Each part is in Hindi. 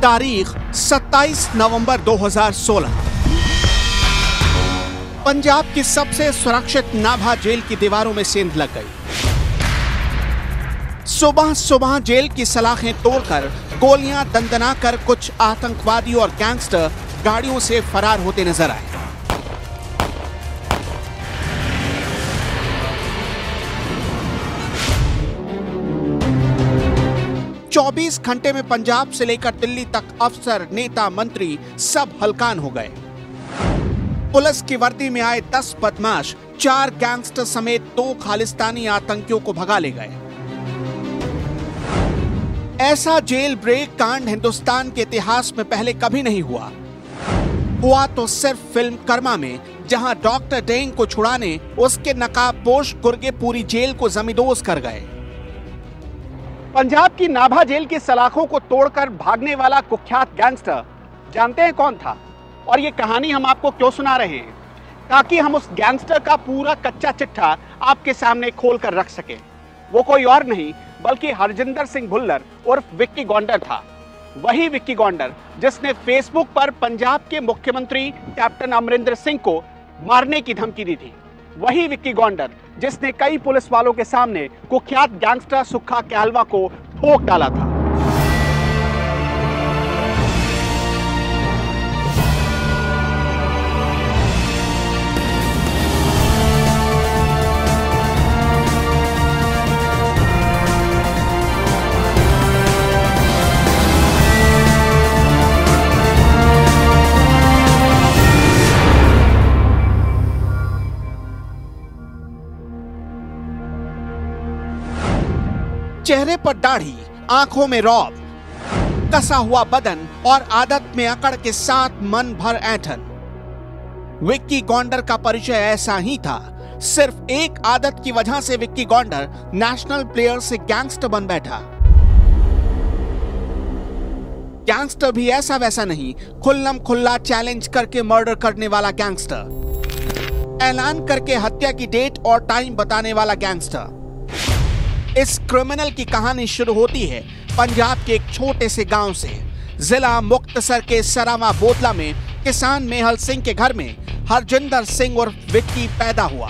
तारीख 27 नवंबर 2016। पंजाब की सबसे सुरक्षित नाभा जेल की दीवारों में सेंध लग गई। सुबह सुबह जेल की सलाखें तोड़कर गोलियां दंदनाकर कुछ आतंकवादी और गैंगस्टर गाड़ियों से फरार होते नजर आए। चौबीस घंटे में पंजाब से लेकर दिल्ली तक अफसर, नेता, मंत्री सब हलकान हो गए। पुलिस की वर्दी में आए 10 बदमाश 4 गैंगस्टर समेत 2 खालिस्तानी आतंकियों को भगा ले गए। ऐसा जेल ब्रेक कांड हिंदुस्तान के इतिहास में पहले कभी नहीं हुआ तो सिर्फ फिल्म कर्मा में, जहां डॉक्टर डेंग को छुड़ाने उसके नकाबपोश गुर्गे पूरी जेल को जमींदोज कर गए। पंजाब की नाभा जेल की सलाखों को तोड़कर भागने वाला कुख्यात गैंगस्टर जानते हैं कौन था? और ये कहानी हम आपको क्यों सुना रहे हैं? ताकि हम उस गैंगस्टर का पूरा कच्चा चिट्ठा आपके सामने खोल कर रख सकें। वो कोई और नहीं बल्कि हरजिंदर सिंह भुल्लर उर्फ विक्की गौंडर था। वही विक्की गौंडर जिसने फेसबुक पर पंजाब के मुख्यमंत्री कैप्टन अमरिंदर सिंह को मारने की धमकी दी थी। वही विक्की गौंडर जिसने कई पुलिस वालों के सामने कुख्यात गैंगस्टर सुक्खा कहलवा को ठोक डाला था। चेहरे पर दाढ़ी, आंखों में रौब, कसा हुआ बदन और आदत में अकड़ के साथ मन भर ऐंठन। विक्की गौंडर का परिचय ऐसा ही था। सिर्फ एक आदत की वजह से विक्की गौंडर नेशनल प्लेयर से गैंगस्टर बन बैठा। गैंगस्टर भी ऐसा वैसा नहीं, खुल्लम खुल्ला चैलेंज करके मर्डर करने वाला गैंगस्टर, ऐलान करके हत्या की डेट और टाइम बताने वाला गैंगस्टर। इस क्रिमिनल की कहानी शुरू होती है पंजाब के एक छोटे से गांव से। जिला मुक्तसर के सरावा बोतला में किसान मेहल सिंह के घर में हरजिंदर सिंह और विक्की पैदा हुआ।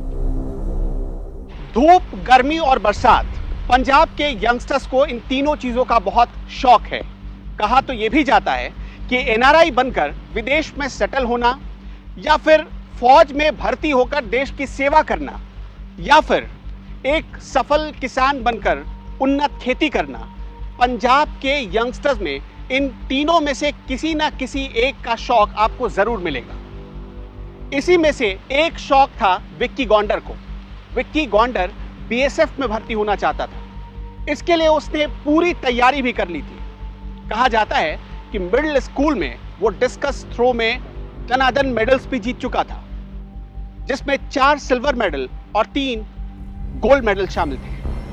धूप, गर्मी और बरसात, पंजाब के यंगस्टर्स को इन तीनों चीजों का बहुत शौक है। कहा तो यह भी जाता है कि एनआरआई बनकर विदेश में सेटल होना, या फिर फौज में भर्ती होकर देश की सेवा करना, या फिर एक सफल किसान बनकर उन्नत खेती करना, पंजाब के यंगस्टर्स में इन तीनों में से किसी ना किसी एक का शौक आपको जरूर मिलेगा। इसी में से एक शौक था विक्की गौंडर को। विक्की गौंडर बीएसएफ में भर्ती होना चाहता था। इसके लिए उसने पूरी तैयारी भी कर ली थी। कहा जाता है कि मिडिल स्कूल में वो डिस्कस थ्रो में दनादन मेडल्स भी जीत चुका था, जिसमें 4 सिल्वर मेडल और 3 गोल्ड मेडल शामिल थे।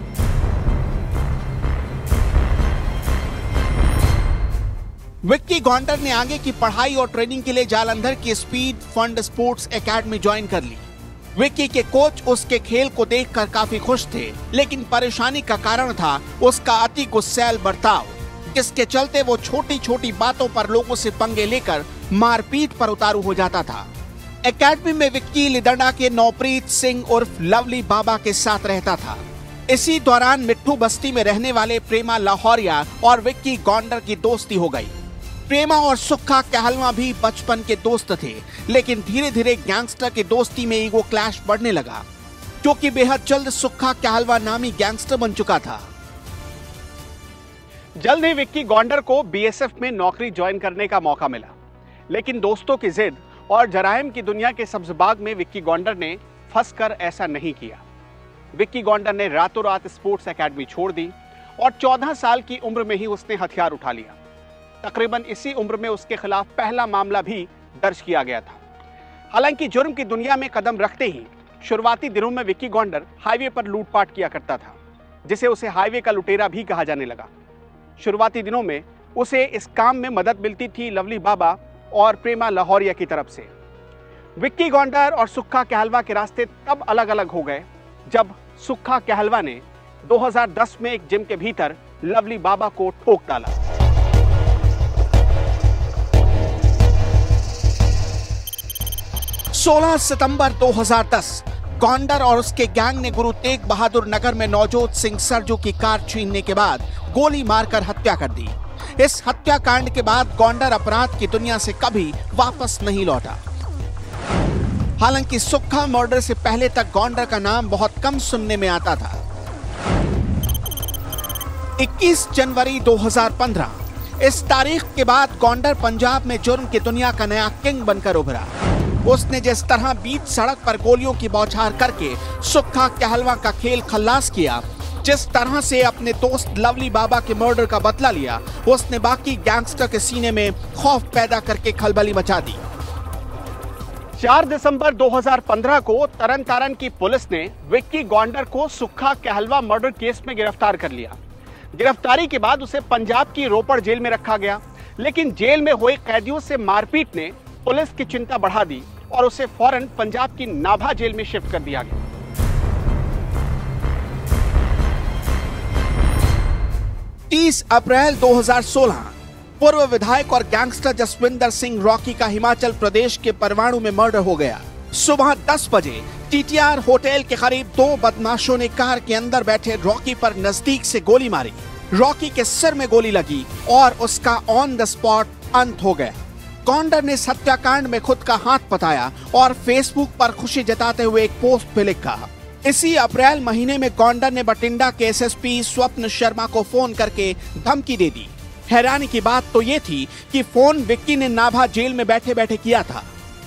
विक्की गौंडर ने आगे की पढ़ाई और ट्रेनिंग के लिए जालंधर की speed fund sports academy join कर ली। विक्की के कोच उसके खेल को देखकर काफी खुश थे, लेकिन परेशानी का कारण था उसका अति गुस्सैल बर्ताव, जिसके चलते वो छोटी छोटी बातों पर लोगों से पंगे लेकर मारपीट पर उतारू हो जाता था। एकेडमी में विक्की लिदड़ा के नौप्रीत सिंह उर्फ लवली बाबा के साथ रहता था। इसी दौरान मिट्ठू बस्ती में रहने वाले प्रेमा लाहौरिया और विक्की गौंडर की दोस्ती हो गई। प्रेमा और सुक्खा कहलवा भी बचपन के दोस्त थे, लेकिन धीरे धीरे गैंगस्टर की दोस्ती में ईगो क्लैश बढ़ने लगा, क्योंकि बेहद जल्द सुक्खा कहलवा नामी गैंगस्टर बन चुका था। जल्द ही विक्की गौंडर को बीएसएफ में नौकरी ज्वाइन करने का मौका मिला, लेकिन दोस्तों की जिद और जराइम की दुनिया के सब्ज़बाग में विक्की गौंडर ने फंसकर ऐसा नहीं किया। विक्की गौंडर ने रातों रात स्पोर्ट्स एकेडमी छोड़ दी और 14 साल की उम्र में ही उसने हथियार उठा लिया। तकरीबन इसी उम्र में उसके खिलाफ पहला मामला भी दर्ज किया गया था। हालांकि जुर्म की दुनिया में कदम रखते ही शुरुआती दिनों में विक्की गौंडर हाईवे पर लूटपाट किया करता था, जिसे उसे हाईवे का लुटेरा भी कहा जाने लगा। शुरुआती दिनों में उसे इस काम में मदद मिलती थी लवली बाबा और प्रेमा लाहौरिया की तरफ से। विक्की गौंडर और सुक्खा कहलवा के रास्ते तब अलग अलग हो गए जब सुक्खा कहलवा ने 2010 में एक जिम के भीतर लवली बाबा को ठोक डाला। 16 सितंबर 2010 गोंडर और उसके गैंग ने गुरु तेग बहादुर नगर में नवजोत सिंह सरजू की कार छीनने के बाद गोली मारकर हत्या कर दी। इस हत्याकांड के बाद गोंडर अपराध की दुनिया से कभी वापस नहीं लौटा। हालांकि सुक्खा मर्डर से पहले तक गोंडर का नाम बहुत कम सुनने में आता था। 21 जनवरी 2015 इस तारीख के बाद गोंडर पंजाब में जुर्म की दुनिया का नया किंग बनकर उभरा। उसने जिस तरह बीच सड़क पर गोलियों की बौछार करके सुक्खा कहलवा का खेल खल्लास किया, जिस तरह से अपने दोस्त लवली बाबा के मर्डर का बदला लिया, उसने बाकी गैंगस्टर के सीने में खौफ पैदा करके खलबली मचा दी। 4 दिसंबर 2015 को तरन तारण की पुलिस ने विक्की गोंडर को सुक्खा कहलवा मर्डर केस में गिरफ्तार कर लिया। गिरफ्तारी के बाद उसे पंजाब की रोपड़ जेल में रखा गया, लेकिन जेल में हुए कैदियों से मारपीट ने पुलिस की चिंता बढ़ा दी और उसे फौरन पंजाब की नाभा जेल में शिफ्ट कर दिया गया। 30 अप्रैल 2016 पूर्व विधायक और गैंगस्टर जसविंदर सिंह रॉकी का हिमाचल प्रदेश के परवाणु में मर्डर हो गया। सुबह 10 बजे टीटीआर होटल के करीब 2 बदमाशों ने कार के अंदर बैठे रॉकी पर नजदीक से गोली मारी। रॉकी के सिर में गोली लगी और उसका ऑन द स्पॉट अंत हो गया। गोंडर ने इस हत्याकांड में खुद का हाथ बताया और फेसबुक पर खुशी जताते हुए एक पोस्ट भी लिखा। इसी अप्रैल महीने में गोंडर ने बठिंडा के एसएसपी स्वप्न शर्मा को फोन करके धमकी दे दी। हैरानी की बात तो ये थी कि फोन विक्की ने नाभा जेल में बैठे बैठे किया था।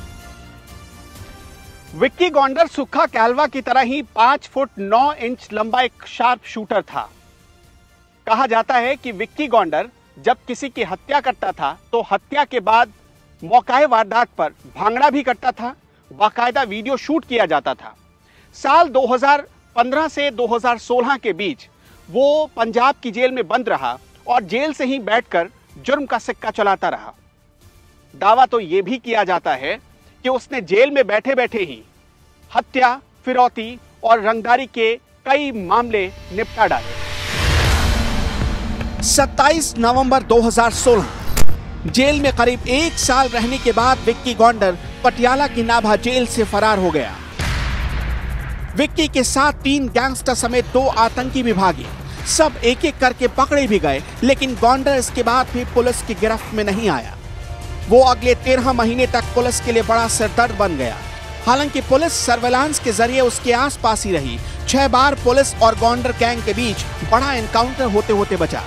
विक्की गोंडर सुक्खा कहलवा की तरह ही 5 फुट 9 इंच लंबा एक शार्प शूटर था। कहा जाता है कि विक्की गोंडर जब किसी की हत्या करता था तो हत्या के बाद मौकाए वारदात पर भांगड़ा भी करता था। बाकायदा वीडियो शूट किया जाता था। साल 2015 से 2016 के बीच वो पंजाब की जेल में बंद रहा और जेल से ही बैठकर जुर्म का सिक्का चलाता रहा। दावा तो यह भी किया जाता है कि उसने जेल में बैठे बैठे ही हत्या, फिरौती और रंगदारी के कई मामले निपटा डाले। 27 नवंबर 2016 जेल में करीब 1 साल रहने के बाद विक्की गोंडर पटियाला की नाभा जेल से फरार हो गया। विक्की के साथ 3 गैंगस्टर समेत 2 आतंकी भी भागे। सब एक एक करके पकड़े भी गए, लेकिन गोंडर इसके बाद भी पुलिस की गिरफ्त में नहीं आया। वो अगले 13 महीने तक पुलिस के लिए बड़ा सिरदर्द बन गया। हालांकि पुलिस सर्वेलांस के जरिए उसके आसपास ही रही। 6 बार पुलिस और गोंडर गैंग के बीच बड़ा एनकाउंटर होते होते बचा।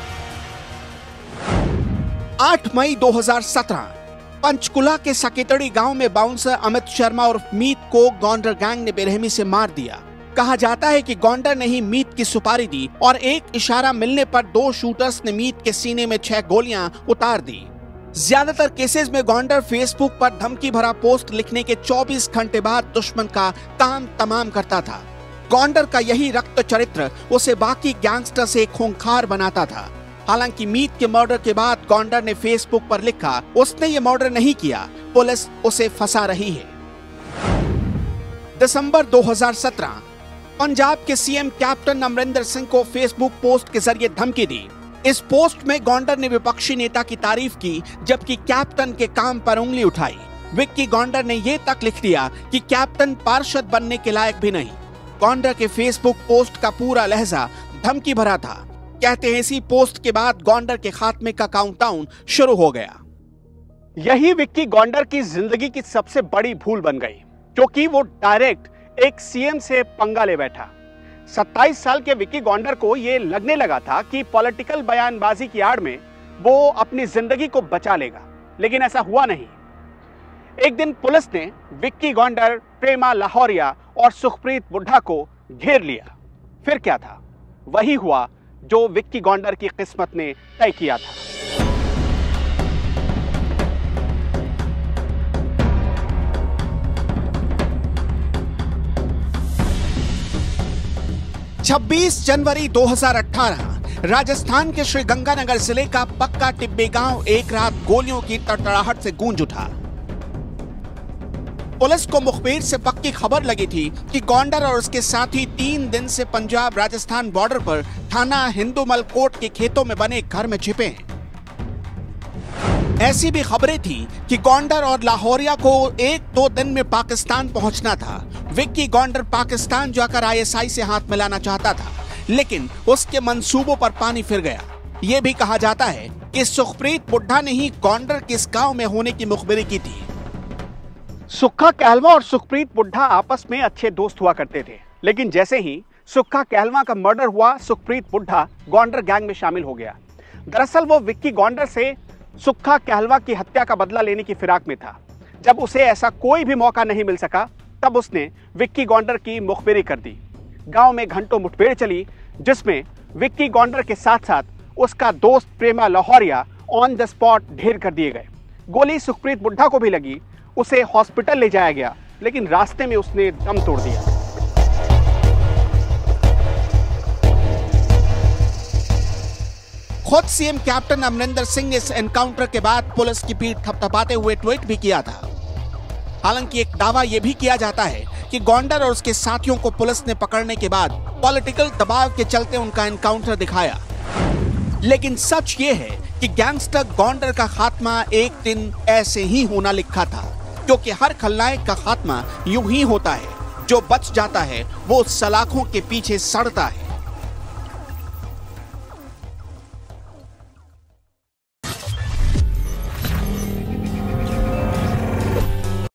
8 मई 2017 पंचकुला के सकेतड़ी गांव में बाउंसर अमित शर्मा और मीत को गोंडर गैंग ने बेरहमी से मार दिया। कहा जाता है कि गोंडर ने ही मीत की सुपारी दी और एक इशारा मिलने पर 2 शूटर्स ने मीत के सीने में 6 गोलियां उतार दी। ज्यादातर केसेस में गोंडर फेसबुक पर धमकी भरा पोस्ट लिखने के 24 घंटे बाद दुश्मन का काम तमाम करता था। गोंडर का यही रक्त चरित्र उसे बाकी गैंगस्टर से खूंखार बनाता था। हालांकि मीत के मर्डर के बाद गोंडर ने फेसबुक पर लिखा, उसने ये मर्डर नहीं किया, पुलिस उसे फंसा रही है। दिसंबर 2017 पंजाब के सीएम कैप्टन अमरिंदर सिंह को फेसबुक पोस्ट के जरिए धमकी दी। इस पोस्ट में गोंडर ने विपक्षी नेता की तारीफ की, जबकि कैप्टन के काम पर उंगली उठाई। विक्की गोंडर ने यह तक लिख दिया कि कैप्टन पार्षद बनने के लायक भी नहीं। गोंडर के फेसबुक पोस्ट का पूरा लहजा धमकी भरा था। कहते हैं इसी पोस्ट के बाद गोंडर के खात्मे का काउंटडाउन शुरू हो गया। यही विक्की गोंडर की जिंदगी की सबसे बड़ी भूल बन गई, क्योंकि वो डायरेक्ट एक सीएम से पंगा ले बैठा। 27 साल के विक्की गोंडर को यह लगने लगा था कि पॉलिटिकल बयानबाजी की आड़ में वो अपनी जिंदगी को बचा लेगा, लेकिन ऐसा हुआ नहीं। एक दिन पुलिस ने विक्की गोंडर, प्रेमा लाहौरिया और सुखप्रीत बुड्ढा को घेर लिया। फिर क्या था? वही हुआ जो विक्की गोंडर की किस्मत ने तय किया था। छब्बीस जनवरी 2018 राजस्थान के श्रीगंगानगर जिले का पक्का टिब्बे गांव एक रात गोलियों की तड़तड़ाहट से गूंज उठा। पुलिस को मुखबिर से पक्की खबर लगी थी कि गोंडर और उसके साथी 3 दिन से पंजाब राजस्थान बॉर्डर पर थाना हिंदूमल कोट के खेतों में बने घर में छिपे हैं। ऐसी भी खबरें थी कि गोंडर और लाहौरिया को 1-2 दिन में पाकिस्तान पहुंचना था। विक्की गोंडर पाकिस्तान जाकर आईएसआई से हाथ मिलाना चाहता था, लेकिन उसके मंसूबों पर पानी फिर गया। ये भी कहा जाता है कि सुखप्रीत बुड्ढा ने ही गोंडर के इस गांव में होने की मुखबिरी की थी। सुक्खा कहलवा और सुखप्रीत बुड्ढा आपस में अच्छे दोस्त हुआ करते थे, लेकिन जैसे ही सुक्खा कहलवा का मर्डर हुआ, सुखप्रीत बुड्ढा गोंडर गैंग में शामिल हो गया। दरअसल वो विक्की गोंडर से सुक्खा कहलवा की हत्या का बदला लेने की फिराक में था। जब उसे ऐसा कोई भी मौका नहीं मिल सका, तब उसने विक्की गोंडर की मुखबिरी कर दी। गांव में घंटों मुठभेड़ चली, जिसमें विक्की गोंडर के साथ साथ उसका दोस्त Prema Lahoria on the spot ढेर कर दिए गए। गोली सुखप्रीत बुड्ढा को भी लगी, उसे हॉस्पिटल ले जाया गया, लेकिन रास्ते में उसने दम तोड़ दिया। खुद सीएम कैप्टन अमरिंदर सिंह ने इस एनकाउंटर के बाद पुलिस की पीठ थपथपाते हुए ट्वीट भी किया था। हालांकि एक दावा यह भी किया जाता है कि गोंडर और उसके साथियों को पुलिस ने पकड़ने के बाद पॉलिटिकल दबाव के चलते उनका एनकाउंटर दिखाया। लेकिन सच ये है कि गैंगस्टर गोंडर का खात्मा एक दिन ऐसे ही होना लिखा था, क्योंकि हर खलनायक का खात्मा यूं ही होता है। जो बच जाता है वो सलाखों के पीछे सड़ता है।